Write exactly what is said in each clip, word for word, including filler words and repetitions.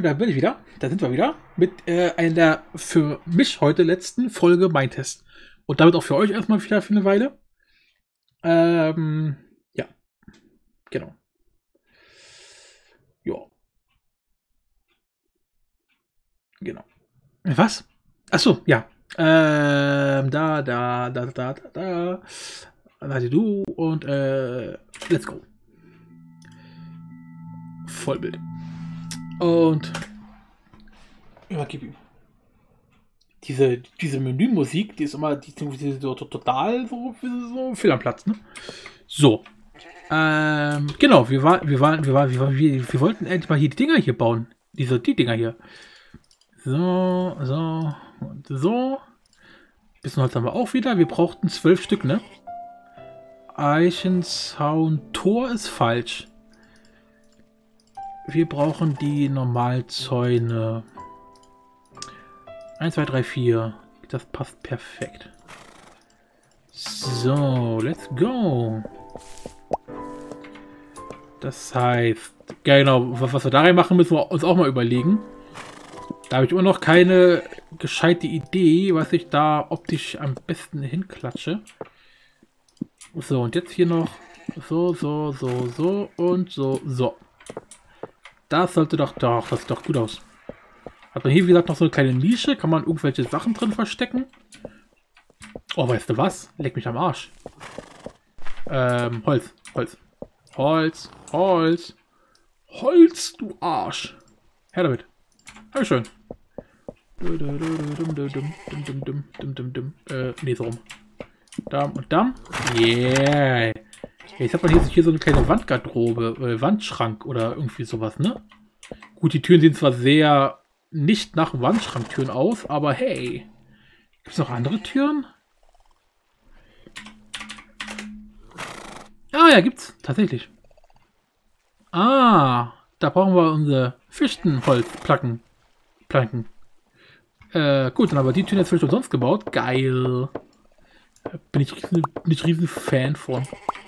da bin ich wieder. Da sind wir wieder. Mit äh, einer für mich heute letzten Folge Mein Test. Und damit auch für euch erstmal wieder für eine Weile. Ähm, ja. Genau. Ja. Genau. Was? Achso, ja. Ähm, da, da, da, da, da, da. Warte du und äh, let's go. Vollbild. Und übergib ihm. Diese, diese Menümusik, die ist immer die, die ist so total so, so fehl am Platz, ne? So. Ähm, genau, wir waren, wir waren, wir waren, wir, waren, wir, wir wollten endlich mal hier die Dinger hier bauen. Diese, die Dinger hier. So, so und so. Bisschen Holz haben wir auch wieder. Wir brauchten zwölf Stück, ne? Eichenzaun Tor ist falsch. Wir brauchen die Normalzäune. eins, zwei, drei, vier. Das passt perfekt. So, let's go. Das heißt, genau, was wir da rein machen, müssen wir uns auch mal überlegen. Da habe ich immer noch keine gescheite Idee, was ich da optisch am besten hinklatsche. So, und jetzt hier noch so, so, so, so und so, so. Das sollte doch, doch, das sieht doch gut aus. Hat man hier, wie gesagt, noch so eine kleine Nische, kann man irgendwelche Sachen drin verstecken. Oh, weißt du was? Leck mich am Arsch. Ähm, Holz, Holz. Holz, Holz. Holz, du Arsch. Her damit. Dankeschön. Äh, nee, so rum. Damm und Damm. Yeah. Jetzt hat man hier, hier so eine kleine Wandgarderobe, äh, Wandschrank oder irgendwie sowas, ne? Gut, die Türen sehen zwar sehr nicht nach Wandschranktüren aus, aber hey. Gibt es noch andere Türen? Ah, ja, gibt's. Tatsächlich. Ah, da brauchen wir unsere Fichtenholzplatten. Planken. Äh, gut, dann haben wir die Türen jetzt für umsonst gebaut. Geil. Bin ich nicht riesen Fan von.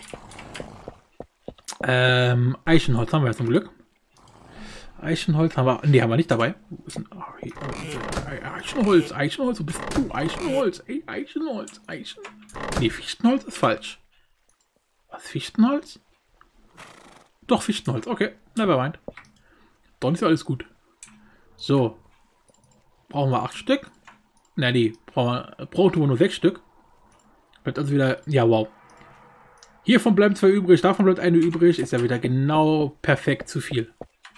Ähm, Eichenholz haben wir jetzt zum Glück. Eichenholz haben wir. Ne, haben wir nicht dabei. Wo ist denn, Eichenholz, Eichenholz, wo bist du? Eichenholz, ey, Eichenholz, Eichen. Ne, Fichtenholz ist falsch. Was, Fichtenholz? Doch, Fichtenholz, okay. Nevermind. Dann ist ja alles gut. So. Brauchen wir acht Stück? Na, nee, brauchen wir, brauchen wir nur sechs Stück. Bleibt also wieder. Ja, wow. Hiervon bleiben zwei übrig, davon bleibt eine übrig. Ist ja wieder genau perfekt zu viel.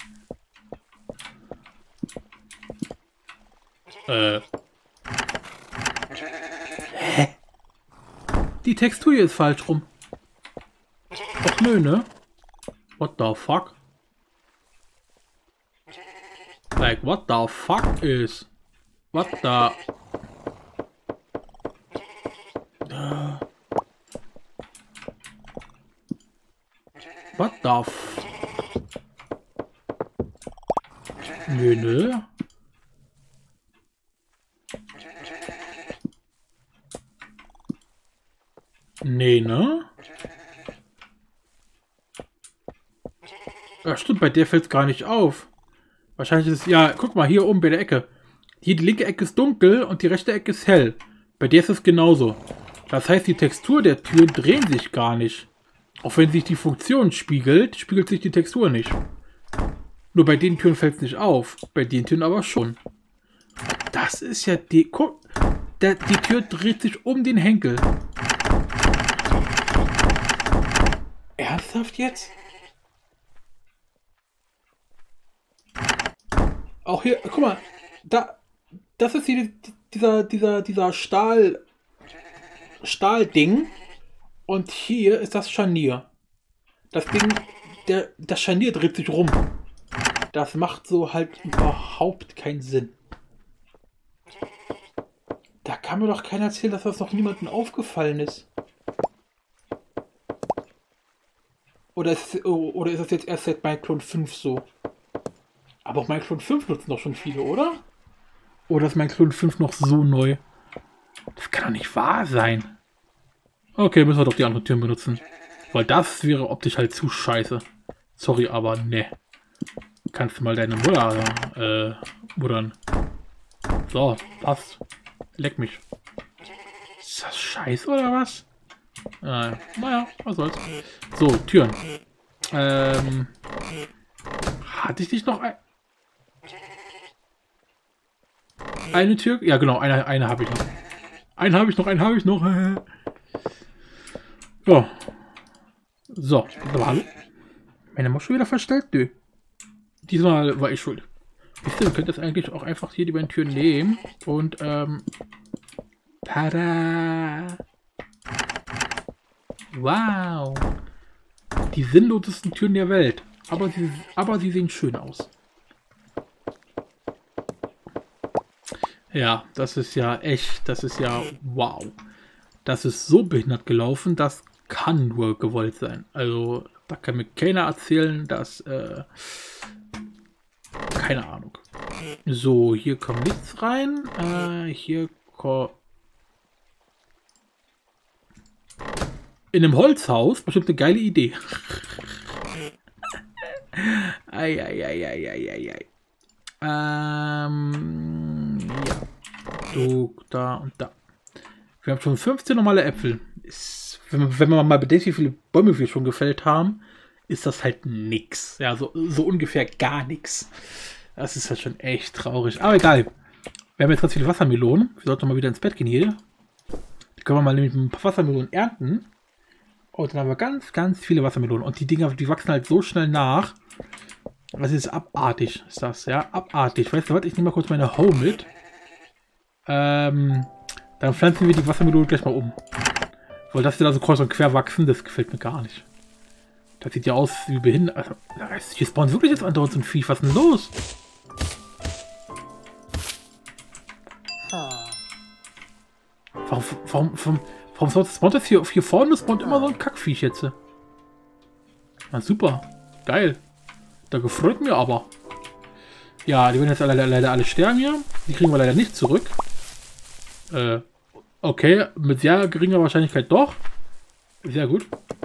Äh. Hä? Die Textur hier ist falsch rum. Ach nö, ne? What the fuck? Like, what the fuck is? What the... Uh, what the f... Nö, nö. Nee, ne? Ja, stimmt, bei der fällt es gar nicht auf. Wahrscheinlich ist es, ja, guck mal, hier oben bei der Ecke. Hier die linke Ecke ist dunkel und die rechte Ecke ist hell. Bei der ist es genauso. Das heißt, die Textur der Türen drehen sich gar nicht. Auch wenn sich die Funktion spiegelt, spiegelt sich die Textur nicht. Nur bei den Türen fällt es nicht auf. Bei den Türen aber schon. Das ist ja die... Guck, der, die Tür dreht sich um den Henkel. Ernsthaft jetzt? Auch hier, guck mal, da, das ist hier dieser, dieser, dieser Stahl, Stahlding und hier ist das Scharnier. Das Ding, der, das Scharnier dreht sich rum. Das macht so halt überhaupt keinen Sinn. Da kann mir doch keiner erzählen, dass das noch niemandem aufgefallen ist. Oder ist, oder ist das jetzt erst seit Minecraft fünf so? Aber auch Minecraft fünf nutzen doch schon viele, oder? Oder ist Minecraft fünf noch so neu? Das kann doch nicht wahr sein. Okay, müssen wir doch die anderen Türen benutzen. Weil das wäre optisch halt zu scheiße. Sorry, aber ne. Kannst du mal deine Mutter äh, muddern. So, passt. Leck mich. Ist das scheiße oder was? Äh, naja, was soll's. So, Türen. Ähm, hatte ich nicht noch ein... Eine Tür? Ja, genau, eine, eine habe ich noch. Eine habe ich noch, eine habe ich noch. Ja. So, aber hallo? Meine Maus schon wieder verstellt? Nö. Diesmal war ich schuld. Wisst ihr, ihr könnt das eigentlich auch einfach hier die beiden Türen nehmen und, ähm... tada! Wow! Die sinnlosesten Türen der Welt. Aber sie, aber sie sehen schön aus. Ja, das ist ja echt, das ist ja wow. Das ist so behindert gelaufen, das kann nur gewollt sein. Also, da kann mir keiner erzählen, dass, äh, keine Ahnung. So, hier kommt nichts rein. Äh, hier kommt... In einem Holzhaus, bestimmt eine geile Idee. Eieieiei. Ähm, ja. So, da und da. Wir haben schon fünfzehn normale Äpfel. Ist, wenn, man, wenn man mal bedenkt, wie viele Bäume wir schon gefällt haben, ist das halt nix. Ja, so, so ungefähr gar nichts. Das ist halt schon echt traurig. Aber egal. Wir haben jetzt ganz viele Wassermelonen. Wir sollten mal wieder ins Bett gehen hier. Die können wir mal mit ein paar Wassermelonen ernten. Und dann haben wir ganz, ganz viele Wassermelonen. Und die Dinger, die wachsen halt so schnell nach. Das ist abartig, ist das, ja? Abartig. Weißt du was? Ich nehme mal kurz meine Hoe mit. Ähm, dann pflanzen wir die Wassermelonen gleich mal um. Weil das da so kreuz und quer wachsen, das gefällt mir gar nicht. Das sieht ja aus wie behindert. Also, hier spawnen wirklich jetzt andauernd so ein Viech. Was ist denn los? Warum, warum, warum, warum spawnt das hier, hier vorne? Spawnt immer so ein Kackviech jetzt. Na super. Geil. Da gefreut mir aber. Ja, die werden jetzt leider, leider alle sterben hier. Die kriegen wir leider nicht zurück. Äh, okay. Mit sehr geringer Wahrscheinlichkeit doch. Sehr gut.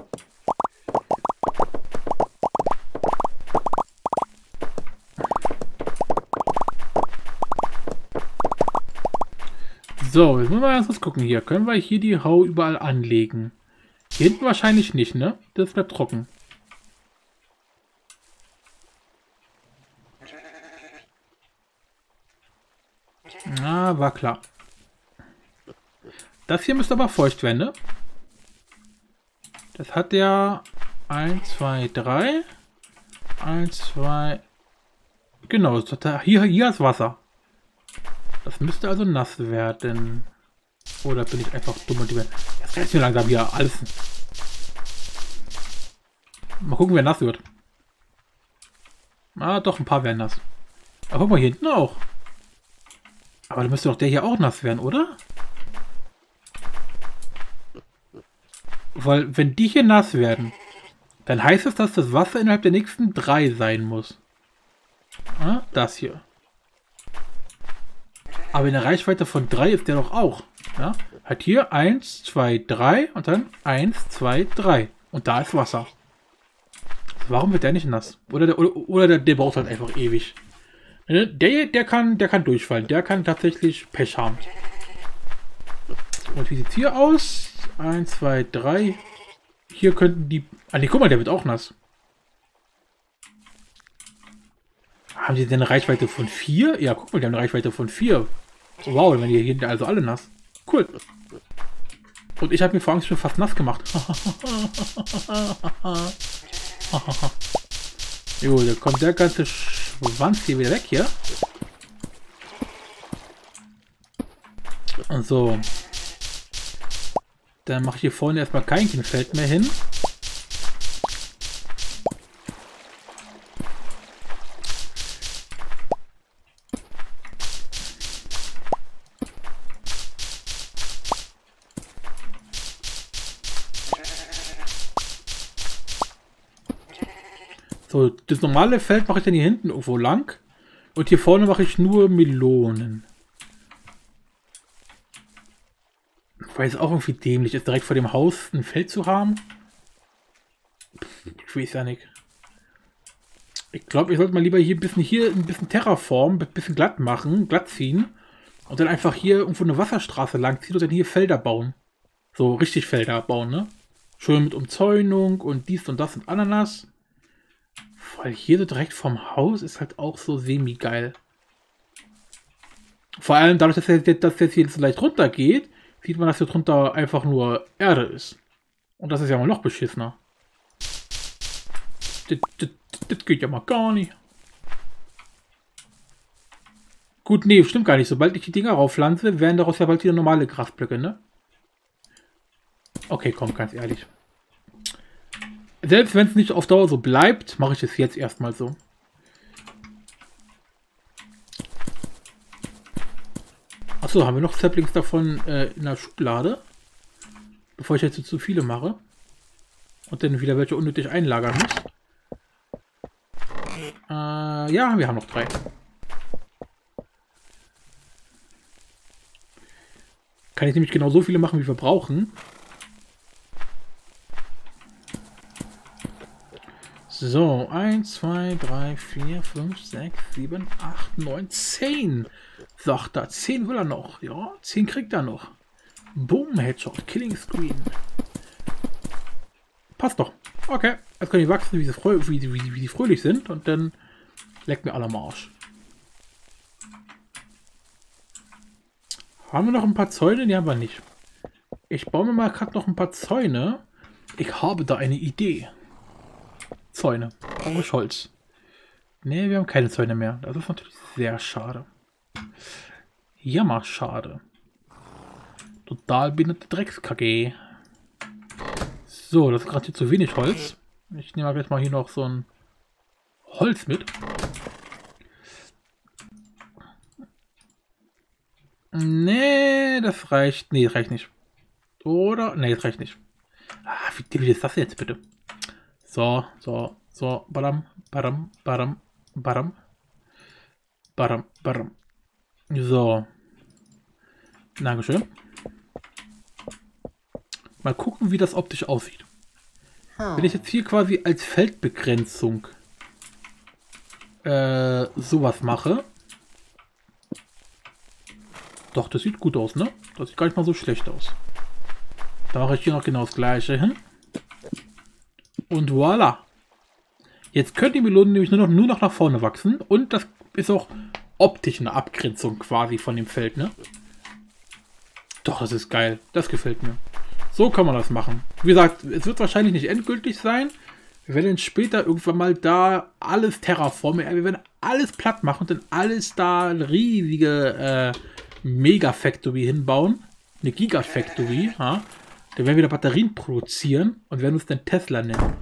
So, jetzt müssen wir erst was gucken hier. Können wir hier die Hau überall anlegen? Hier hinten wahrscheinlich nicht, ne? Das bleibt trocken. Ah, war klar. Das hier müsste aber feucht werden, ne? Das hat ja eins, zwei, drei. eins, zwei. Genau, das hat hier, hier ist Wasser. Das müsste also nass werden. Oder bin ich einfach dumm und die werden. Jetzt reicht mir langsam hier alles. Mal gucken, wer nass wird. Ah, doch, ein paar werden nass. Aber guck mal, hier hinten auch. Aber dann müsste doch der hier auch nass werden, oder? Weil, wenn die hier nass werden, dann heißt es, dass das Wasser innerhalb der nächsten drei sein muss. Ah, das hier. Aber in der Reichweite von drei ist der doch auch. Ja? Hat hier eins, zwei, drei und dann eins, zwei, drei. Und da ist Wasser. Warum wird der nicht nass? Oder der, oder, oder der, der braucht halt einfach ewig. Der, der, kann, der kann durchfallen. Der kann tatsächlich Pech haben. Und wie sieht es hier aus? eins, zwei, drei. Hier könnten die... Ah ne, guck mal, der wird auch nass. Haben die denn eine Reichweite von vier? Ja, guck mal, die haben eine Reichweite von vier. Wow, dann werden die hier also alle nass. Cool. Und ich habe mir vor Angst schon fast nass gemacht. Jo, da kommt der ganze Schwanz hier wieder weg hier. Und so. Dann mache ich hier vorne erstmal kein Feld mehr hin. So, das normale Feld mache ich dann hier hinten irgendwo lang. Und hier vorne mache ich nur Melonen. Weil es auch irgendwie dämlich ist, direkt vor dem Haus ein Feld zu haben. Ich weiß ja nicht. Ich glaube, ich sollte mal lieber hier ein bisschen hier ein bisschen Terraform, ein bisschen glatt machen, glatt ziehen. Und dann einfach hier irgendwo eine Wasserstraße lang ziehen und dann hier Felder bauen. So richtig Felder bauen, ne? Schön mit Umzäunung und dies und das und Ananas. Weil hier so direkt vom Haus ist halt auch so semi-geil. Vor allem dadurch, dass das jetzt hier so leicht runter geht, sieht man, dass hier drunter einfach nur Erde ist. Und das ist ja mal noch beschissener. Das, das, das geht ja mal gar nicht. Gut, nee, stimmt gar nicht. Sobald ich die Dinger raufpflanze, werden daraus ja bald wieder normale Grasblöcke, ne? Okay, komm, ganz ehrlich. Selbst wenn es nicht auf Dauer so bleibt, mache ich es jetzt erstmal so. Achso, haben wir noch Saplings davon äh, in der Schublade? Bevor ich jetzt zu viele mache. Und dann wieder welche unnötig einlagern muss. Äh, ja, wir haben noch drei. Kann ich nämlich genau so viele machen, wie wir brauchen. So, eins, zwei, drei, vier, fünf, sechs, sieben, acht, neun, zehn. Sagt er, zehn will er noch. Ja, zehn kriegt er noch. Boom, Headshot, Killing Screen. Passt doch. Okay, jetzt können die wachsen, wie sie, frö wie, wie, wie, wie sie fröhlich sind. Und dann leckt mir alle am Arsch. Haben wir noch ein paar Zäune? Die haben wir nicht. Ich baue mir mal gerade noch ein paar Zäune. Ich habe da eine Idee. Zäune. Aus Holz. Ne, wir haben keine Zäune mehr. Das ist natürlich sehr schade. Jammer schade. Total behinderte Dreckskacke. So, das ist gerade hier zu wenig Holz. Ich nehme jetzt mal hier noch so ein Holz mit. Nee, das reicht. Nee, das reicht nicht. Oder? Nee, das reicht nicht. Ah, wie dämlich ist das jetzt bitte? So, so, so. Badam, badam, badam, badam. Badam, badam. So. Dankeschön. Mal gucken, wie das optisch aussieht. Wenn ich jetzt hier quasi als Feldbegrenzung äh, sowas mache. Doch, das sieht gut aus, ne? Das sieht gar nicht mal so schlecht aus. Da mache ich hier noch genau das gleiche hin. Und voilà. Jetzt können die Melonen nämlich nur noch, nur noch nach vorne wachsen. Und das ist auch optisch eine Abgrenzung quasi von dem Feld, ne? Doch, das ist geil. Das gefällt mir. So kann man das machen. Wie gesagt, es wird wahrscheinlich nicht endgültig sein. Wir werden später irgendwann mal da alles terraformen. Wir werden alles platt machen und dann alles da eine riesige äh, Mega-Factory hinbauen. Eine Giga-Factory. Ja? Dann werden wir da Batterien produzieren und werden uns dann Tesla nennen.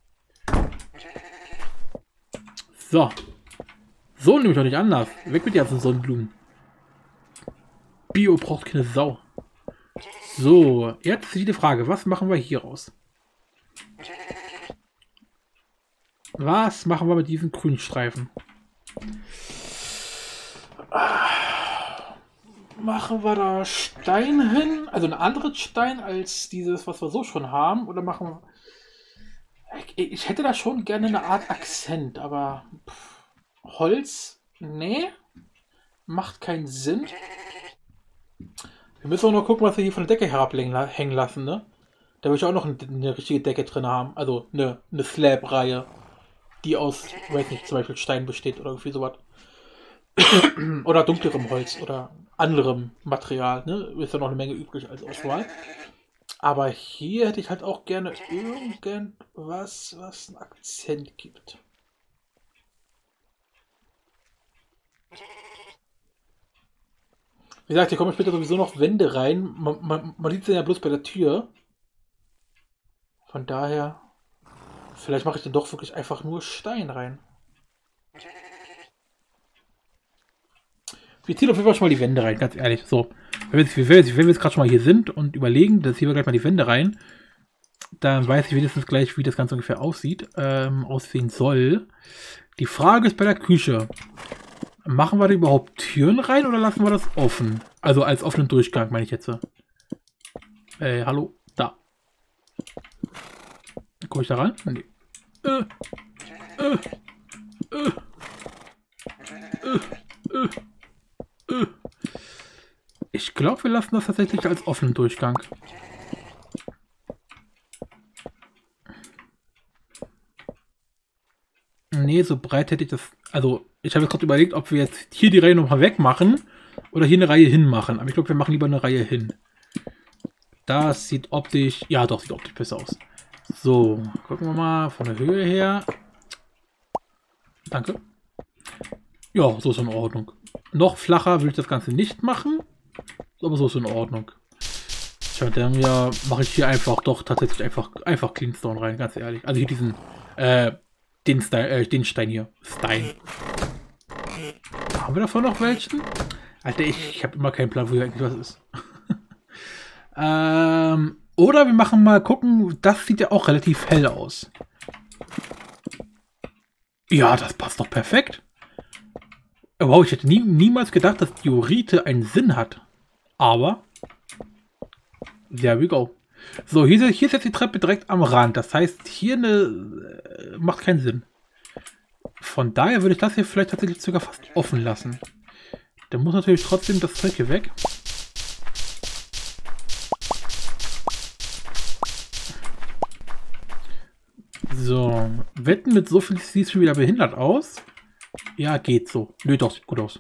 So. So nehme ich doch nicht anders. Weg mit den ganzen Sonnenblumen. Bio braucht keine Sau. So, jetzt ist die Frage, was machen wir hier raus? Was machen wir mit diesen grünen Streifen? Machen wir da Stein hin? Also ein anderes Stein als dieses, was wir so schon haben? Oder machen wir... Ich, ich hätte da schon gerne eine Art Akzent, aber... Pff, Holz? Nee. Macht keinen Sinn. Wir müssen auch noch gucken, was wir hier von der Decke herabhängen lassen, ne? Da will ich auch noch eine, eine richtige Decke drin haben. Also eine, eine Slab-Reihe, die aus, weiß nicht, zum Beispiel Stein besteht oder irgendwie sowas. Oder dunklerem Holz oder anderem Material, ne? Ist ja noch eine Menge übrig als Auswahl. Aber hier hätte ich halt auch gerne irgendwas, was einen Akzent gibt. Wie gesagt, hier kommen später sowieso noch Wände rein. Man, man, man sieht es ja bloß bei der Tür. Von daher, vielleicht mache ich dann doch wirklich einfach nur Stein rein. Wir ziehen auf jeden Fall schon mal die Wände rein, ganz ehrlich. So, wenn wir jetzt, wenn wir jetzt gerade schon mal hier sind und überlegen, dann ziehen wir gleich mal die Wände rein, dann weiß ich wenigstens gleich, wie das Ganze ungefähr aussieht, ähm, aussehen soll. Die Frage ist bei der Küche. Machen wir da überhaupt Türen rein oder lassen wir das offen? Also als offenen Durchgang, meine ich jetzt. Äh, hallo? Da. Komme ich da rein? Nee. Äh, äh. Äh, äh, äh, äh. Ich glaube, wir lassen das tatsächlich als offenen Durchgang. Nee, so breit hätte ich das... Also, ich habe jetzt gerade überlegt, ob wir jetzt hier die Reihe nochmal wegmachen oder hier eine Reihe hinmachen. Aber ich glaube, wir machen lieber eine Reihe hin. Das sieht optisch... Ja, doch, sieht optisch besser aus. So, gucken wir mal von der Höhe her. Danke. Ja, so ist in Ordnung. Noch flacher will ich das Ganze nicht machen. Aber so ist in Ordnung. Tja, dann ja, mache ich hier einfach doch tatsächlich einfach, einfach Cleanstone rein, ganz ehrlich. Also hier diesen... Äh, Den, Stein, äh, den Stein hier. Stein. Haben wir davon noch welchen? Alter, ich, ich habe immer keinen Plan, wo hier eigentlich was ist. ähm, oder wir machen mal gucken, das sieht ja auch relativ hell aus. Ja, das passt doch perfekt. Wow, ich hätte nie, niemals gedacht, dass Diorite einen Sinn hat. Aber, there we go. So, hier, hier ist jetzt die Treppe direkt am Rand. Das heißt, hier eine äh, macht keinen Sinn. Von daher würde ich das hier vielleicht tatsächlich sogar fast offen lassen. Da muss natürlich trotzdem das Zeug hier weg. So, wetten mit so viel sieht es schon wieder behindert aus. Ja, geht so. Nö, doch, sieht gut aus.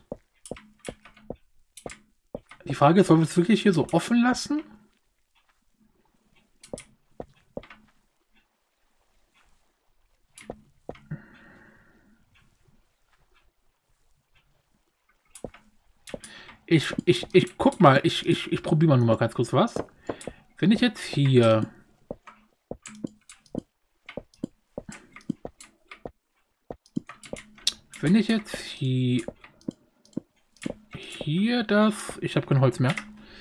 Die Frage ist, sollen wir es wirklich hier so offen lassen? Ich, ich, ich guck mal, ich, ich, ich probiere mal nur mal ganz kurz was. Wenn ich jetzt hier... Wenn ich jetzt hier... Hier das... Ich habe kein Holz mehr.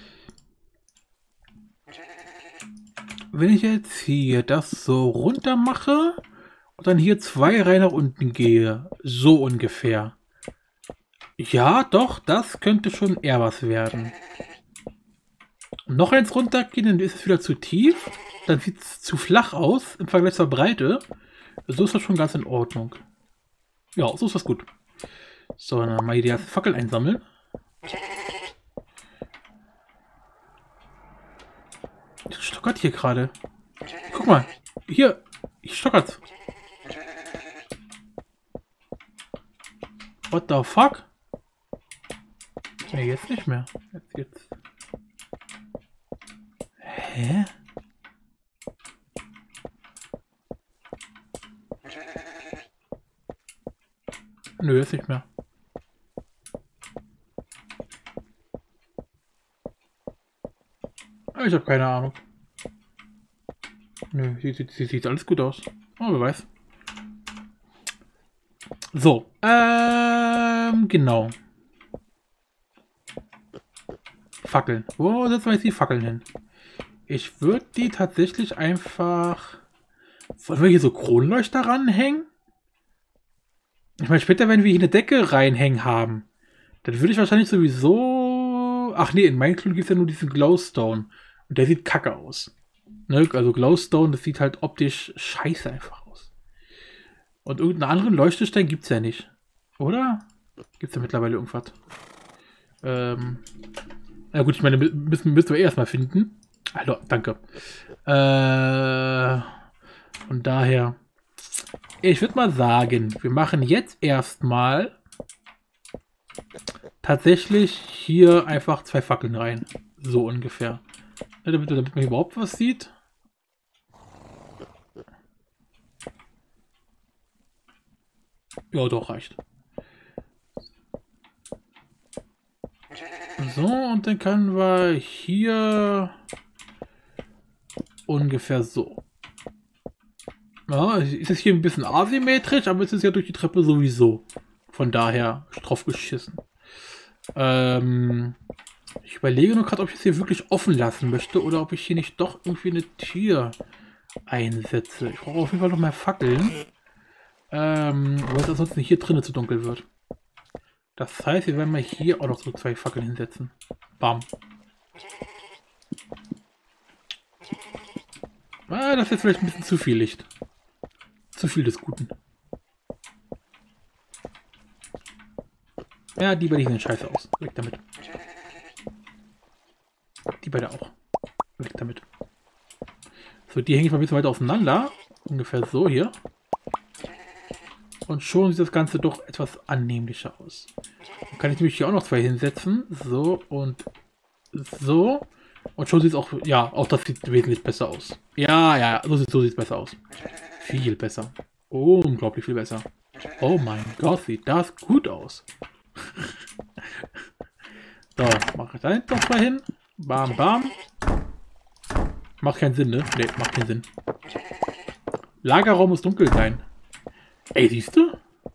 Wenn ich jetzt hier das so runter mache und dann hier zwei Reihen nach unten gehe, so ungefähr. Ja, doch, das könnte schon eher was werden. Noch eins runtergehen, dann ist es wieder zu tief. Dann sieht es zu flach aus im Vergleich zur Breite. So ist das schon ganz in Ordnung. Ja, so ist das gut. So, dann mal hier die erste Fackel einsammeln. Das stockert hier gerade. Guck mal, hier, ich stockert. What the fuck? Nee, jetzt nicht mehr. Jetzt, jetzt. Hä? Nö, jetzt nicht mehr. Ich habe keine Ahnung. Nö, sieht, sieht, sieht alles gut aus. Oh, wer weiß. So, ähm, genau. Fackeln. Wo setzen wir jetzt die Fackeln hin? Ich würde die tatsächlich einfach... Wollen wir hier so Kronleuchter ranhängen? Ich meine, später, wenn wir hier eine Decke reinhängen haben, dann würde ich wahrscheinlich sowieso... Ach nee, in Minecraft gibt es ja nur diesen Glowstone. Und der sieht kacke aus. Ne? Also Glowstone, das sieht halt optisch scheiße einfach aus. Und irgendeinen anderen Leuchtestein gibt es ja nicht. Oder? Gibt es ja mittlerweile irgendwas? Ähm... Na gut, ich meine, müssen, müssen wir eh erstmal finden. Hallo, danke. Äh, von daher, ich würde mal sagen, wir machen jetzt erstmal tatsächlich hier einfach zwei Fackeln rein. So ungefähr. Ja, damit, damit man überhaupt was sieht. Ja, doch, reicht. So, und dann können wir hier ungefähr so. Ja, ist es hier ein bisschen asymmetrisch, aber es ist ja durch die Treppe sowieso. Von daher drauf geschissen. Ähm, ich überlege nur gerade, ob ich es hier wirklich offen lassen möchte oder ob ich hier nicht doch irgendwie eine Tür einsetze. Ich brauche auf jeden Fall noch mehr Fackeln. Ähm, weil es ansonsten hier drinnen zu dunkel wird. Das heißt, wir werden mal hier auch noch so zwei Fackeln hinsetzen. Bam. Ah, das ist vielleicht ein bisschen zu viel Licht. Zu viel des Guten. Ja, die beide sehen scheiße aus. Weg damit. Die beide auch. Weg damit. So, die hänge ich mal ein bisschen weiter auseinander. Ungefähr so hier. Und schon sieht das Ganze doch etwas annehmlicher aus. Dann kann ich nämlich hier auch noch zwei hinsetzen. So und so. Und schon sieht es auch, ja, auch das sieht wesentlich besser aus. Ja, ja, so sieht so es besser aus. Viel besser. Unglaublich viel besser. Oh mein Gott, sieht das gut aus. So, mache ich da hinten noch mal hin. Bam, bam. Macht keinen Sinn, ne? Ne, macht keinen Sinn. Lagerraum muss dunkel sein. Ey, siehst du?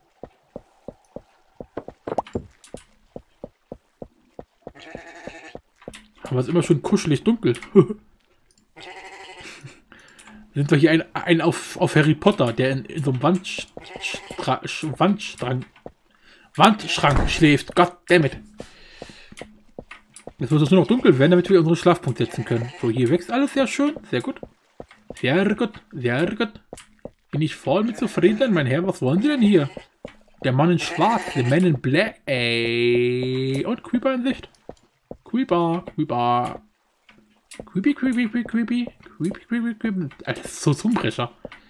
Aber es ist immer schon kuschelig dunkel. Sind wir hier ein, ein auf, auf Harry Potter, der in, in so einem Wandstra Wandstrang, Wandschrank schläft. Goddammit. Jetzt muss es nur noch dunkel werden, damit wir unseren Schlafpunkt setzen können. So, hier wächst alles sehr schön. Sehr gut. Sehr gut. Sehr gut. Bin ich voll mit zufrieden, mein Herr. Was wollen Sie denn hier? Der Mann in Schwarz. Der Man in Black. Ey. Und Creeper in Sicht. Creeper. Creeper. Creepy, creepy, creepy, creepy. Creepy, creepy, creepy. Alter, das ist so Zungenbrecher.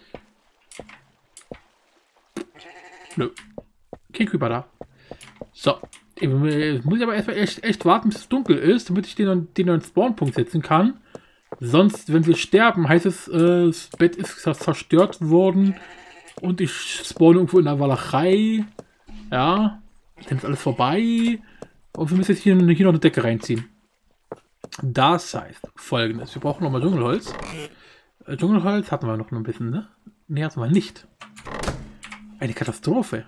Nö. Kein Creeper da. So. Ich muss aber erstmal echt, echt warten, bis es dunkel ist, damit ich den, den neuen Spawnpunkt setzen kann. Sonst, wenn wir sterben, heißt es, äh, das Bett ist zerstört worden und ich spawne irgendwo in der Walachei. Ja, dann ist alles vorbei und wir müssen jetzt hier, hier noch eine Decke reinziehen. Das heißt Folgendes: Wir brauchen nochmal Dschungelholz. Äh, Dschungelholz hatten wir noch ein bisschen, ne? Ne, hatten wir nicht. Eine Katastrophe.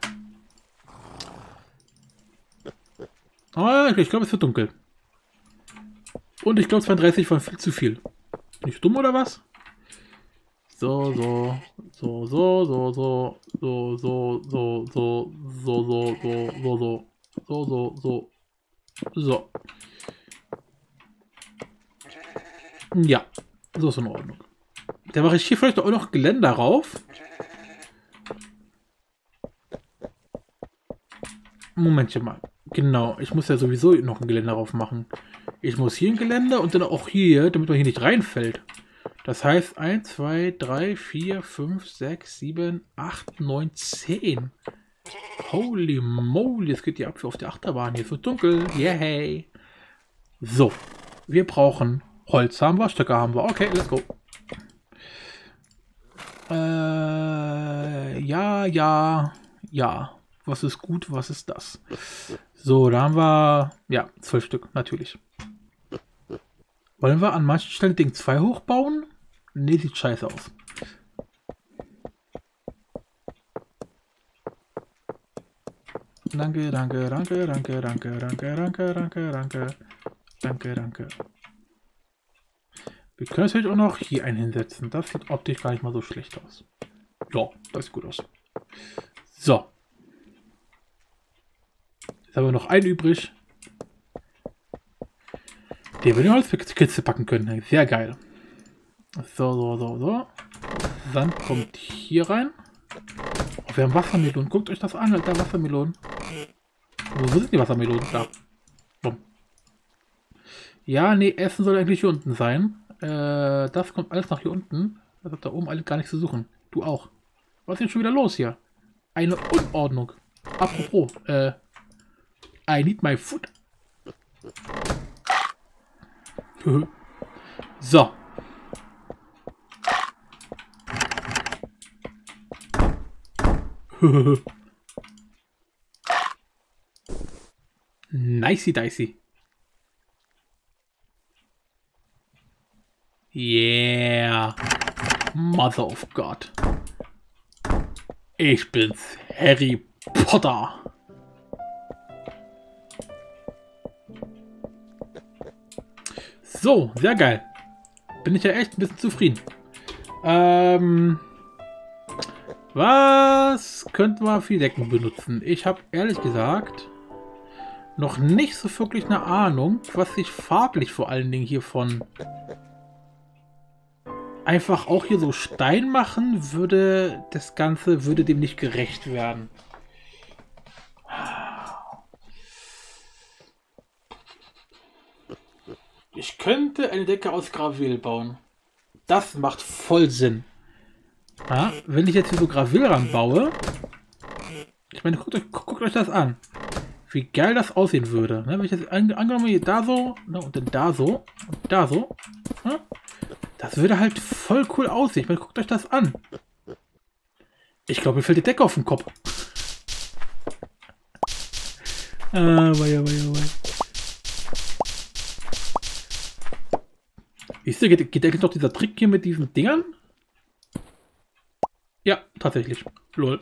Aber ich glaube, es wird dunkel. Und ich glaube, zweiunddreißig war viel zu viel. Bin ich dumm oder was? So, so, so, so, so, so, so, so, so, so, so, so, so, so, so, so, so, so. Ja, so ist in Ordnung. Da mache ich hier vielleicht auch noch Geländer rauf. Momentchen mal. Genau, ich muss ja sowieso noch ein Geländer drauf machen. Ich muss hier ein Geländer und dann auch hier, damit man hier nicht reinfällt. Das heißt eins, zwei, drei, vier, fünf, sechs, sieben, acht, neun, zehn. Holy moly, es geht die ab auf die Achterbahn. Hier ist so dunkel. Yay. So, wir brauchen Holz haben wir, Stöcke haben wir. Okay, let's go. Äh, ja, ja, ja. Was ist gut, was ist das? So, da haben wir, ja, zwölf Stück, natürlich. Wollen wir an manchen Stellen Ding zwei hochbauen? Ne, sieht scheiße aus. Danke, danke, danke, danke, danke, danke, danke, danke, danke, danke, danke. Wir können natürlich auch noch hier einen hinsetzen. Das sieht optisch gar nicht mal so schlecht aus. Ja, das sieht gut aus. So. Jetzt haben wir noch einen übrig. Den wir in die Holzkiste packen können. Sehr geil. So, so, so, so. Sand kommt hier rein. Oh, wir haben Wassermelonen. Guckt euch das an, Alter. Wassermelonen. Wo sind die Wassermelonen? Da. Bumm. Ja, nee, Essen soll eigentlich hier unten sein. Äh, das kommt alles nach hier unten. Das hat da oben alles gar nichts zu suchen. Du auch. Was ist denn schon wieder los hier? Eine Unordnung. Apropos, äh, I need my food. So. Nicey dicey. Yeah. Mother of God. Ich bin's, Harry Potter. So, sehr geil. Bin ich ja echt ein bisschen zufrieden. Ähm, was könnten wir für Decken benutzen? Ich habe ehrlich gesagt noch nicht so wirklich eine Ahnung, was sich farblich vor allen Dingen hiervon einfach auch hier so Stein machen würde. Das Ganze würde dem nicht gerecht werden. Ich könnte eine Decke aus Gravel bauen. Das macht voll Sinn. Ja, wenn ich jetzt hier so Gravel ranbaue, ich meine, guckt euch, guckt euch das an. Wie geil das aussehen würde. Ne? Wenn ich jetzt an, angenommen hier da so, ne, und dann da so, und da so. Ne? Das würde halt voll cool aussehen. Ich meine, guckt euch das an. Ich glaube, mir fällt die Decke auf den Kopf. Ah, wei, wei, wei. Ist der, geht, geht eigentlich noch dieser Trick hier mit diesen Dingern? Ja, tatsächlich. Lol.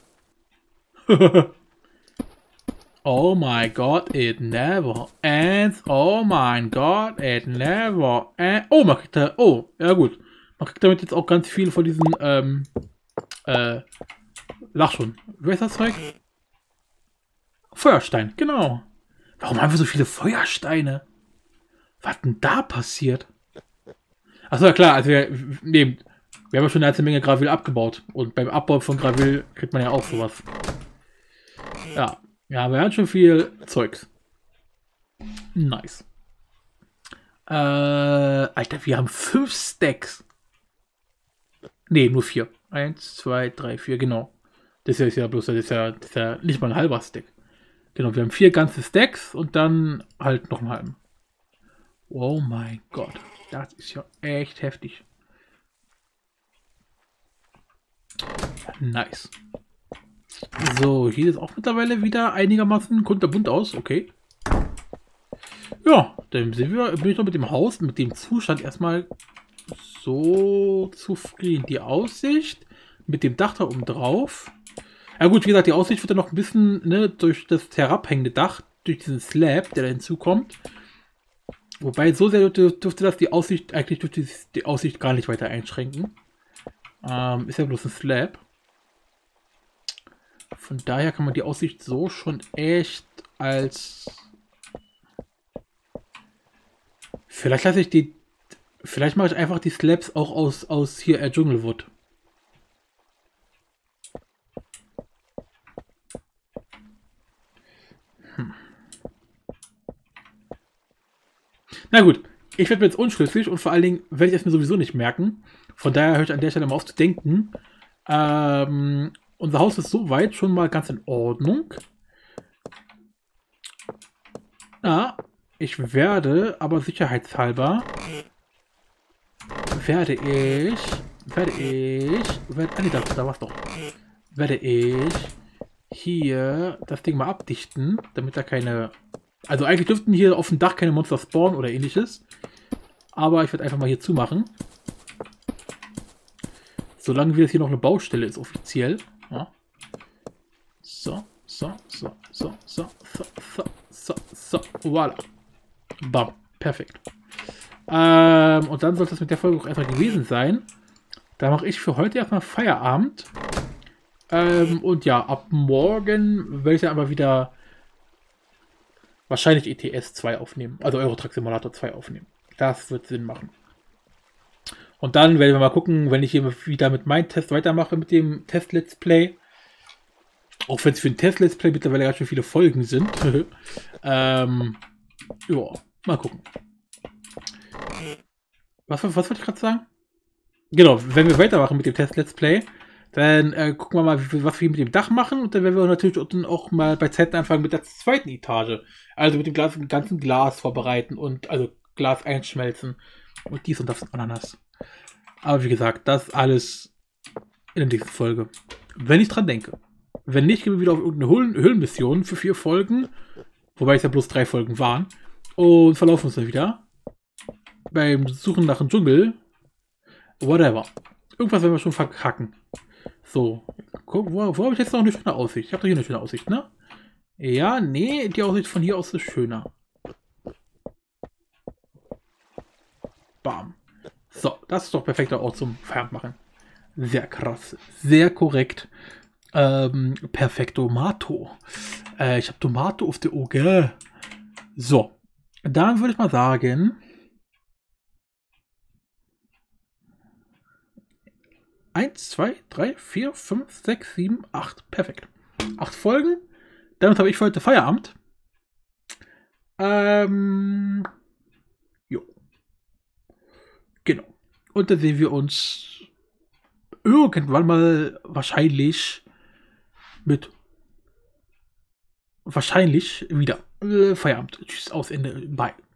Oh my god, it never ends. Oh my god, it never ends. Oh, man kriegt da. Oh, ja gut. Man kriegt damit jetzt auch ganz viel von diesen, ähm, äh, lach schon. Wer ist das Zeug? Feuerstein, genau. Warum haben wir so viele Feuersteine? Was denn da passiert? Achso, ja klar, also wir, nee, wir haben ja schon eine ganze Menge Gravel abgebaut. Und beim Abbau von Gravel kriegt man ja auch sowas. Ja. Ja, wir haben schon viel Zeugs. Nice. Äh, Alter, wir haben fünf Stacks. Ne, nur vier. Eins, zwei, drei, vier, genau. Das ist ja bloß, das ist ja, das ist ja nicht mal ein halber Stack. Genau, wir haben vier ganze Stacks und dann halt noch einen halben. Oh mein Gott. Das ist ja echt heftig. Nice. So, hier ist auch mittlerweile wieder einigermaßen kunterbunt aus. Okay. Ja, dann sind wir, bin ich noch mit dem Haus, mit dem Zustand erstmal so zufrieden. Die Aussicht mit dem Dach da oben drauf. Ja gut, wie gesagt, die Aussicht wird dann noch ein bisschen, ne, durch das herabhängende Dach, durch diesen Slab, der da hinzukommt. Wobei, so sehr dürfte das die Aussicht, eigentlich dürfte die, die Aussicht gar nicht weiter einschränken. Ähm, ist ja bloß ein Slab. Von daher kann man die Aussicht so schon echt als... Vielleicht lasse ich die... Vielleicht mache ich einfach die Slabs auch aus, aus hier äh, Dschungelwood. Hm. Na gut, ich werde mir jetzt unschlüssig und vor allen Dingen werde ich es mir sowieso nicht merken. Von daher höre ich an der Stelle mal auf zu denken. Ähm... Unser Haus ist soweit schon mal ganz in Ordnung. Ja, ich werde, aber sicherheitshalber, werde ich, werde ich, werde, nee, da, da war's doch, werde ich hier das Ding mal abdichten, damit da keine, also eigentlich dürften hier auf dem Dach keine Monster spawnen oder ähnliches, aber ich werde einfach mal hier zumachen. Solange wie das hier noch eine Baustelle ist, offiziell. Ja. So, so, so, so, so, so, so, so, so, voilà. Bam, perfekt. Ähm, und dann sollte es mit der Folge auch einfach gewesen sein. Da mache ich für heute erstmal Feierabend. Ähm, und ja, ab morgen werde ich dann aber wieder wahrscheinlich E T S zwei aufnehmen. Also Euro Truck Simulator zwei aufnehmen. Das wird Sinn machen. Und dann werden wir mal gucken, wenn ich hier wieder mit meinem Test weitermache, mit dem Test-Let's Play. Auch wenn es für ein Test-Let's Play mittlerweile ganz schön viele Folgen sind. ähm, ja, mal gucken. Was, was wollte ich gerade sagen? Genau, wenn wir weitermachen mit dem Test-Let's Play, dann äh, gucken wir mal, was wir mit dem Dach machen. Und dann werden wir natürlich auch mal bei Zeiten anfangen mit der zweiten Etage. Also mit dem Glas, mit dem ganzen Glas vorbereiten und also Glas einschmelzen. Und dies und das und Ananas. Aber wie gesagt, das alles in der nächsten Folge. Wenn ich dran denke. Wenn nicht, gehen wir wieder auf irgendeine Höhlen Höhlenmission für vier Folgen. Wobei es ja bloß drei Folgen waren. Und verlaufen uns dann wieder. Beim Suchen nach dem Dschungel. Whatever. Irgendwas werden wir schon verkacken. So. Guck, wo, wo habe ich jetzt noch eine schöne Aussicht? Ich habe doch hier eine schöne Aussicht, ne? Ja, nee, die Aussicht von hier aus ist schöner. Bam. So, das ist doch perfekter Ort zum Feierabend machen. Sehr krass. Sehr korrekt. Ähm, perfektomato. Äh, ich habe Tomato auf der Auge. So. Dann würde ich mal sagen. Eins, zwei, drei, vier, fünf, sechs, sieben, acht. Perfekt. Acht Folgen. Damit habe ich für heute Feierabend. Ähm. Jo. Genau. Und dann sehen wir uns irgendwann mal wahrscheinlich mit wahrscheinlich wieder. Äh, Feierabend. Tschüss, aus Ende. Bye.